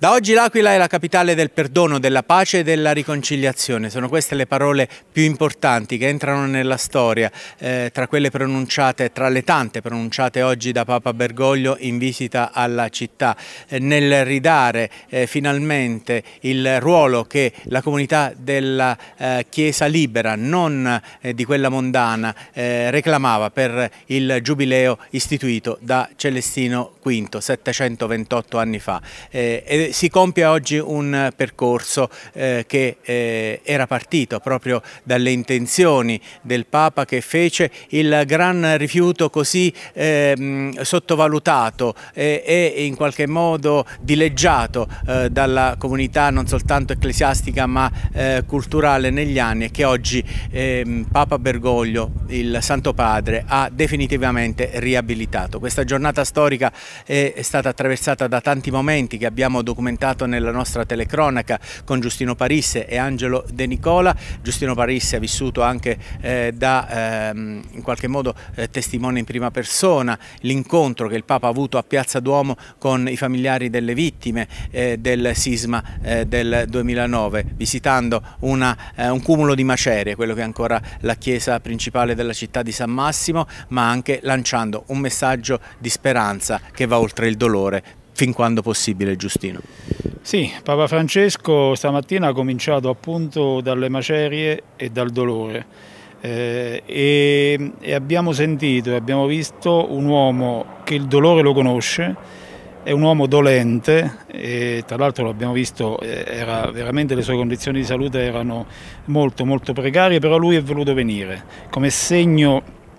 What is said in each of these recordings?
Da oggi l'Aquila è la capitale del perdono, della pace e della riconciliazione. Sono queste le parole più importanti che entrano nella storia, tra quelle pronunciate, tra le tante pronunciate oggi da Papa Bergoglio in visita alla città, nel ridare finalmente il ruolo che la comunità della Chiesa libera, non di quella mondana, reclamava per il giubileo istituito da Celestino V 728 anni fa. E si compie oggi un percorso che era partito proprio dalle intenzioni del Papa, che fece il gran rifiuto così sottovalutato e in qualche modo dileggiato dalla comunità non soltanto ecclesiastica ma culturale negli anni, e che oggi Papa Bergoglio, il Santo Padre, ha definitivamente riabilitato. Questa giornata storica è stata attraversata da tanti momenti che abbiamo documentato nella nostra telecronaca con Giustino Parisse e Angelo De Nicola. Giustino Parisse ha vissuto anche in qualche modo testimone in prima persona l'incontro che il Papa ha avuto a Piazza Duomo con i familiari delle vittime del sisma del 2009, visitando un cumulo di macerie, quello che è ancora la chiesa principale della città di San Massimo, ma anche lanciando un messaggio di speranza che va oltre il dolore, fin quando possibile. Giustino. Sì, Papa Francesco stamattina ha cominciato appunto dalle macerie e dal dolore e abbiamo sentito e abbiamo visto un uomo che il dolore lo conosce, è un uomo dolente e tra l'altro l'abbiamo visto, era veramente, le sue condizioni di salute erano molto precarie, però lui è voluto venire come segno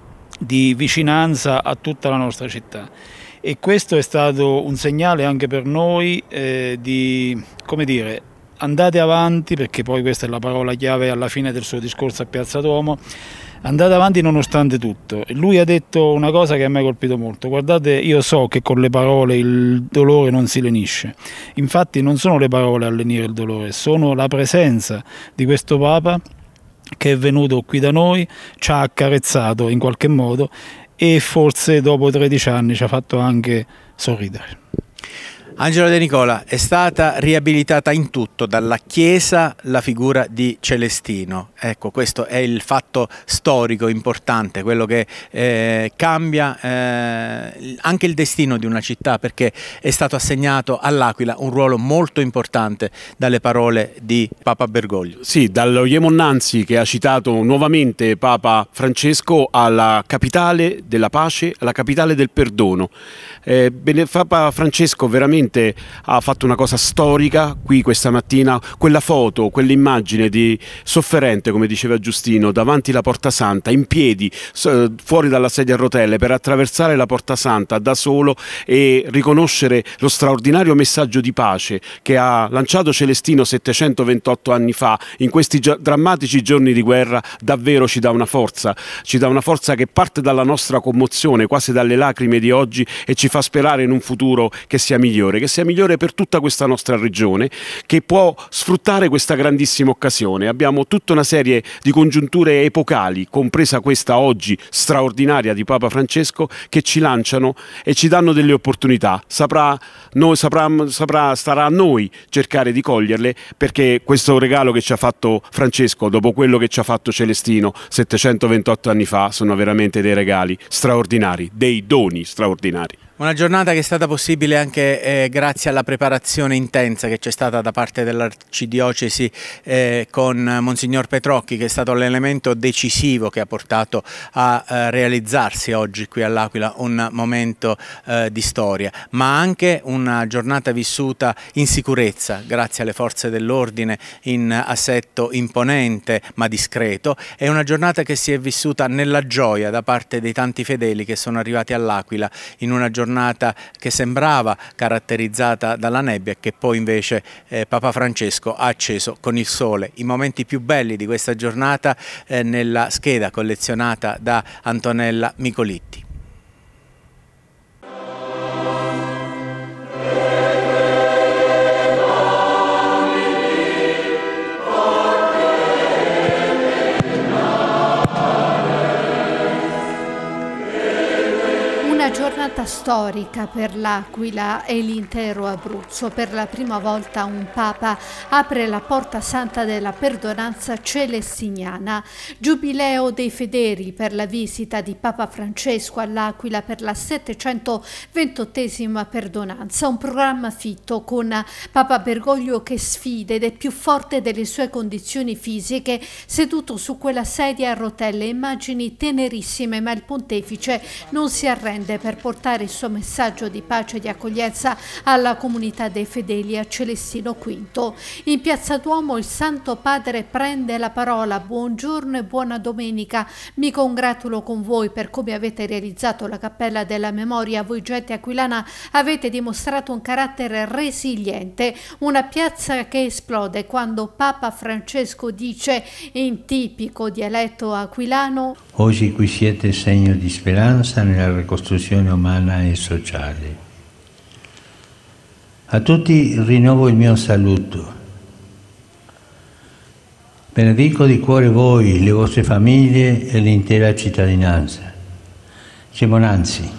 di vicinanza a tutta la nostra città. E questo è stato un segnale anche per noi di, come dire, andate avanti, perché poi questa è la parola chiave alla fine del suo discorso a Piazza Duomo, andate avanti nonostante tutto. Lui ha detto una cosa che a me ha colpito molto: guardate, io so che con le parole il dolore non si lenisce. Infatti non sono le parole a lenire il dolore, sono la presenza di questo Papa che è venuto qui da noi, ci ha accarezzato in qualche modo e forse dopo 13 anni ci ha fatto anche sorridere. Angelo De Nicola, è stata riabilitata in tutto dalla Chiesa la figura di Celestino. Ecco, questo è il fatto storico importante, quello che cambia anche il destino di una città, perché è stato assegnato all'Aquila un ruolo molto importante dalle parole di Papa Bergoglio. Sì, dallo Iemon Nanzi, che ha citato nuovamente Papa Francesco, alla capitale della pace, alla capitale del perdono. Papa Francesco veramente ha fatto una cosa storica qui questa mattina. Quella foto, quell'immagine di sofferente, come diceva Giustino, davanti alla Porta Santa, in piedi, fuori dalla sedia a rotelle, per attraversare la Porta Santa da solo e riconoscere lo straordinario messaggio di pace che ha lanciato Celestino 728 anni fa in questi drammatici giorni di guerra, davvero ci dà una forza che parte dalla nostra commozione, quasi dalle lacrime di oggi, e ci fa sperare in un futuro che sia migliore per tutta questa nostra regione, che può sfruttare questa grandissima occasione. Abbiamo tutta una serie di congiunture epocali, compresa questa oggi straordinaria di Papa Francesco, che ci lanciano e ci danno delle opportunità. Starà a noi cercare di coglierle, perché questo regalo che ci ha fatto Francesco, dopo quello che ci ha fatto Celestino 728 anni fa, sono veramente dei regali straordinari, dei doni straordinari. Una giornata che è stata possibile anche grazie alla preparazione intensa che c'è stata da parte dell'Arcidiocesi con Monsignor Petrocchi, che è stato l'elemento decisivo che ha portato a realizzarsi oggi qui all'Aquila un momento di storia, ma anche una giornata vissuta in sicurezza grazie alle forze dell'ordine, in assetto imponente ma discreto. È una giornata che si è vissuta nella gioia da parte dei tanti fedeli che sono arrivati all'Aquila in una giornata che sembrava caratterizzata dalla nebbia e che poi invece Papa Francesco ha acceso con il sole. I momenti più belli di questa giornata nella scheda collezionata da Antonella Micolitti. Una giornata data storica per l'Aquila e l'intero Abruzzo. Per la prima volta un Papa apre la porta santa della perdonanza celestiniana. Giubileo dei fedeli per la visita di Papa Francesco all'Aquila per la 728esima perdonanza. Un programma fitto con Papa Bergoglio che sfida ed è più forte delle sue condizioni fisiche, seduto su quella sedia a rotelle. Immagini tenerissime, ma il pontefice non si arrende per portare il suo messaggio di pace e di accoglienza alla comunità dei fedeli a Celestino V. In Piazza Duomo il Santo Padre prende la parola. Buongiorno e buona domenica. Mi congratulo con voi per come avete realizzato la Cappella della Memoria. Voi gente aquilana avete dimostrato un carattere resiliente, una piazza che esplode quando Papa Francesco dice in tipico dialetto aquilano: oggi qui siete segno di speranza nella ricostruzione umana e sociale. A tutti rinnovo il mio saluto. Benedico di cuore voi, le vostre famiglie e l'intera cittadinanza. Cemonanzi.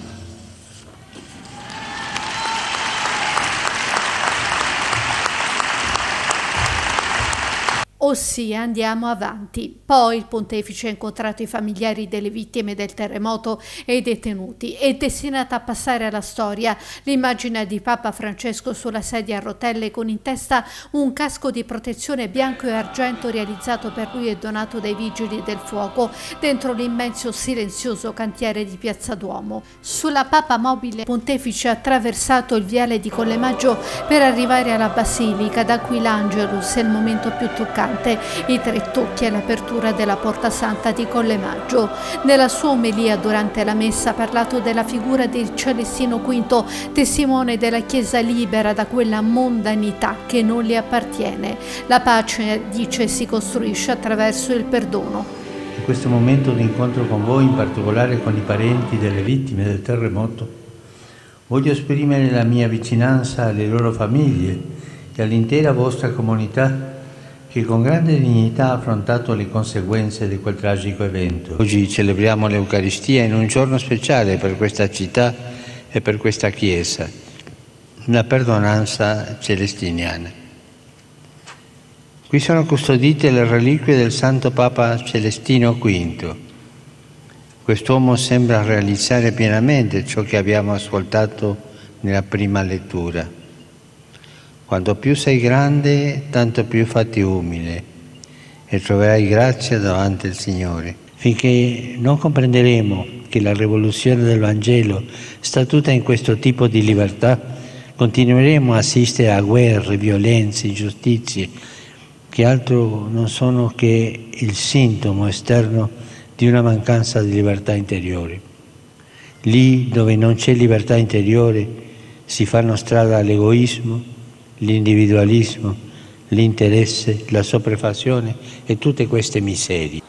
Ossia andiamo avanti. Poi il pontefice ha incontrato i familiari delle vittime del terremoto e i detenuti. È destinata a passare alla storia l'immagine di Papa Francesco sulla sedia a rotelle con in testa un casco di protezione bianco e argento realizzato per lui e donato dai vigili del fuoco dentro l'immenso silenzioso cantiere di Piazza Duomo. Sulla Papa mobile il pontefice ha attraversato il viale di Collemaggio per arrivare alla Basilica. Da qui l'Angelus è il momento più toccante. I tre tocchi all'apertura della Porta Santa di Collemaggio. Nella sua omelia durante la messa ha parlato della figura di Celestino V, testimone della Chiesa libera da quella mondanità che non le appartiene. La pace, dice, si costruisce attraverso il perdono. In questo momento di incontro con voi, in particolare con i parenti delle vittime del terremoto, voglio esprimere la mia vicinanza alle loro famiglie e all'intera vostra comunità che con grande dignità ha affrontato le conseguenze di quel tragico evento. Oggi celebriamo l'Eucaristia in un giorno speciale per questa città e per questa Chiesa, una perdonanza celestiniana. Qui sono custodite le reliquie del Santo Papa Celestino V. Quest'uomo sembra realizzare pienamente ciò che abbiamo ascoltato nella prima lettura. Quanto più sei grande, tanto più fatti umile e troverai grazia davanti al Signore. Finché non comprenderemo che la rivoluzione del Vangelo sta tutta in questo tipo di libertà, continueremo a assistere a guerre, violenze, ingiustizie, che altro non sono che il sintomo esterno di una mancanza di libertà interiore. Lì dove non c'è libertà interiore si fanno strada l'egoismo, l'individualismo, l'interesse, la sopraffazione e tutte queste miserie.